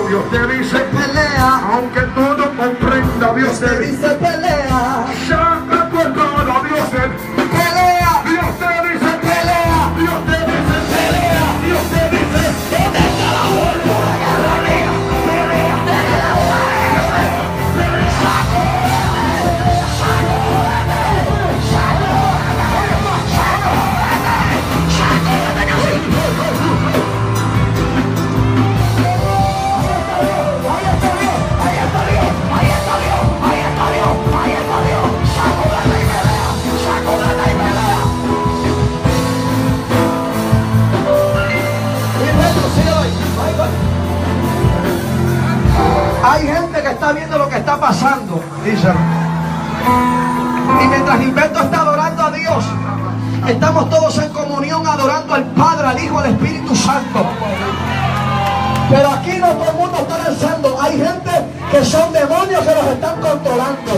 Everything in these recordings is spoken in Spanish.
Dios te dice pelea, aunque tú no comprendas, Dios te dice pelea. Saca tu espada, Dios te pelea, Dios te dice pelea, Dios te dice pelea, Dios te dice ¿dónde está la fuerza de la guerra mía? Pelea, pelea, hay gente que está viendo lo que está pasando, díselo. Y mientras Gilberto está adorando a Dios, estamos todos en comunión adorando al Padre, al Hijo, al Espíritu Santo. Pero aquí no todo el mundo está lanzando. Hay gente que son demonios que los están controlando.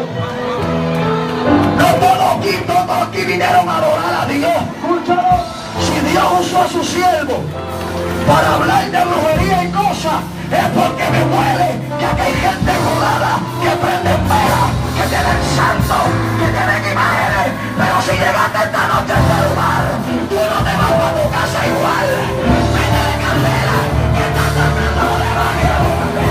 No todos aquí vinieron a adorar a Dios. Escúchalo. Si Dios usó a su siervo para hablar de brujería y cosas, es porque me muere, ya que hay gente jurada que prenden velas, que tienen santos, que tienen imágenes. Pero si llegaste esta noche a este lugar, tú no te vas para tu casa igual. Métele candela, que están tratando los demonios.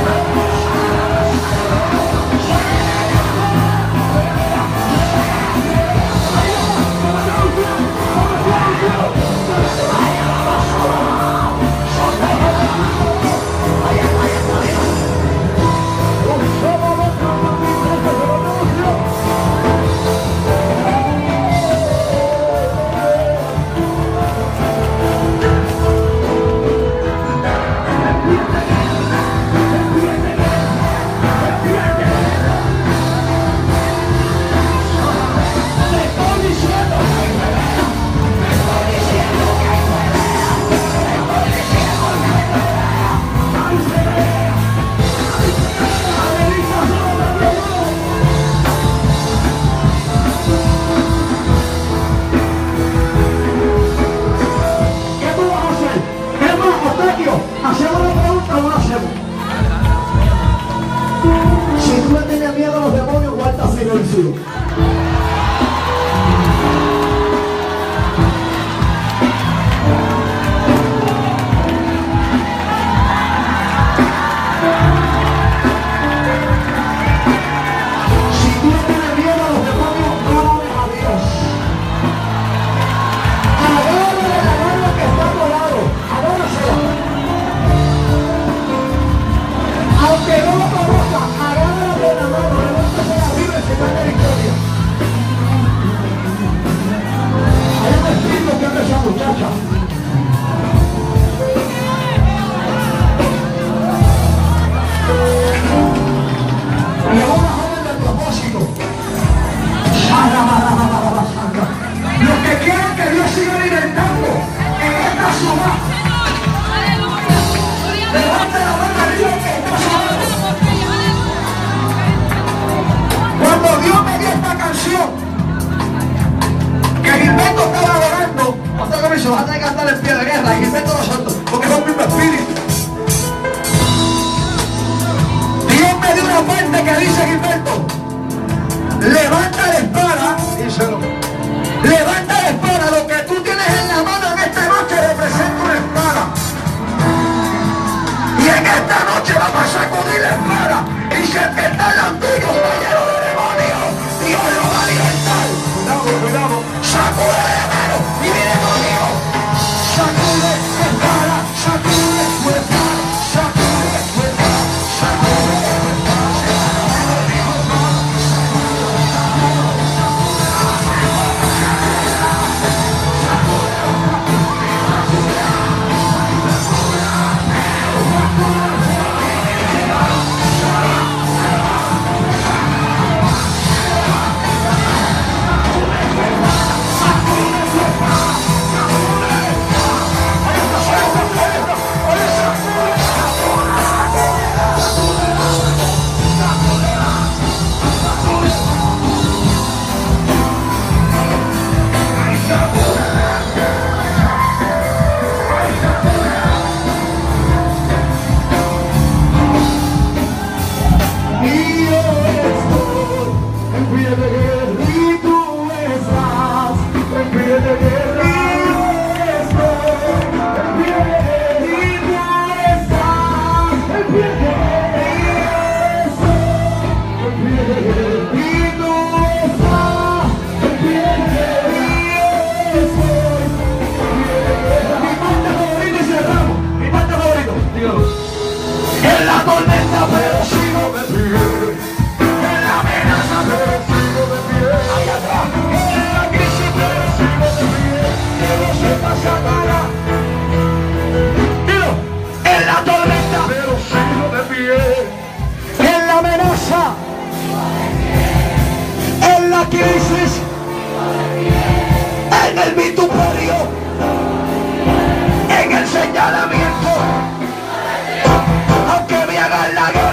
¿Hacemos la pregunta o no la hacemos? Si tú le tienes miedo a los demonios, guarda silencio. Si tú le tienes miedo a los demonios, no ores a Dios. Adórale a la mano que está a tu lado. Adórasela. Aunque no lo conozca, agárrala de la mano, levántase la Biblia y se cuenta la historia. Hay un espíritu que anda esa muchacha. Y ahora joven del propósito. Los que quieran que Dios siga alimentando en esta ciudad. Levante la mano a Dios que está sonando. Cuando Dios me dio esta canción, que Gilberto estaba adorando, otra vez se va a tener que cantar en pie de guerra, y Gilberto no santo, porque es un mismo espíritu. Dios me dio una parte que dice Gilberto, levanta la espada, díselo, levanta la espada, lo que tú tienes en la mano en esta noche representa una espada. Y en esta noche vamos a sacudir la espada. Y si el que está en la tuya está lleno de demonios, Dios lo va a alimentar. Cuidado. Sacude la mano y viene conmigo. Sacude tu espada, sacude tu espada, sacude tu espada, sacude tu espada. Sacude de guerra. Y tú estás en pie de guerra. Y tú estás en pie de guerra. Mi parte favorita y cerramos. Mi parte favorita. Dígalo. En la tormenta pero sigo de pie. En la amenaza pero sigo de pie. Allá atrás. En la crisis pero sigo de pie. Que no se pasa nada. Dilo. En la tormenta pero sigo de pie. En la amenaza. En la crisis. En el vituperio. En el señalamiento. Aunque me hagan la guerra.